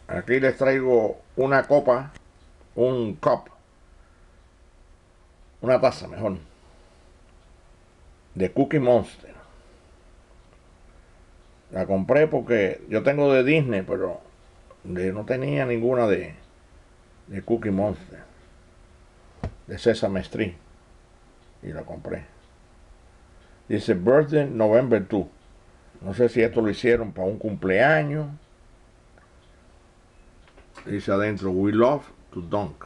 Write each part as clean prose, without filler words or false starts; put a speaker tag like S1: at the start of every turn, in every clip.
S1: Aquí les traigo una copa, un cup, una taza mejor, de Cookie Monster. La compré porque yo tengo de Disney, pero no tenía ninguna de Cookie Monster, de Sesame Street, y la compré. Dice Birthday November 2. No sé si esto lo hicieron para un cumpleaños. Dice adentro, We love to dunk.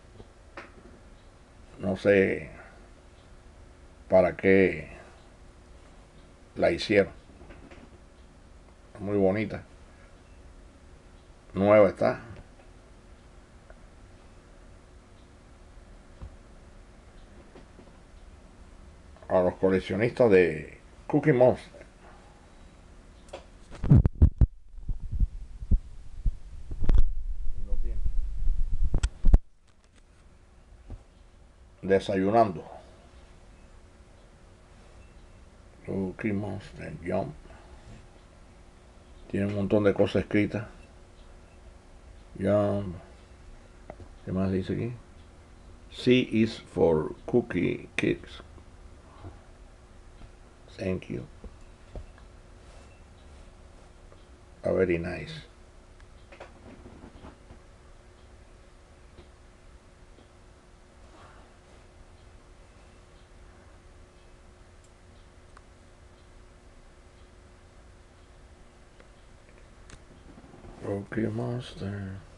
S1: No sé para qué la hicieron. Muy bonita. Nueva está. A los coleccionistas de Cookie Monster. Desayunando. Cookie Monster Jump. Tiene un montón de cosas escritas. Jump. ¿Qué más dice aquí? C is for Cookie Kids. Thank you. Very nice. Cookie Monster.